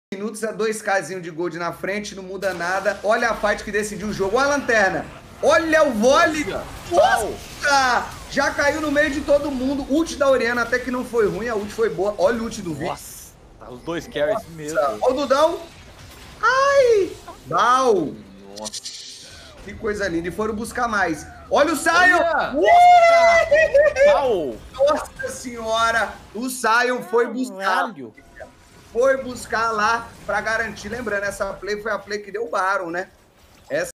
minutos, é 2Kzinho de gold na frente, não muda nada. Olha a fight que decidiu o jogo. Olha a lanterna. Olha o vôlei. Nossa! Já caiu no meio de todo mundo. Ult da Orianna até que não foi ruim, a ult foi boa. Olha o ult do Vic. Nossa, os dois carries mesmo. Olha o Dudão. Ai! Bal! Nossa. Que coisa linda. E foram buscar mais. Olha o Sion! Nossa senhora! O Sion foi buscar. Foi buscar lá pra garantir. Lembrando, essa play foi a play que deu o Baron, né? Essa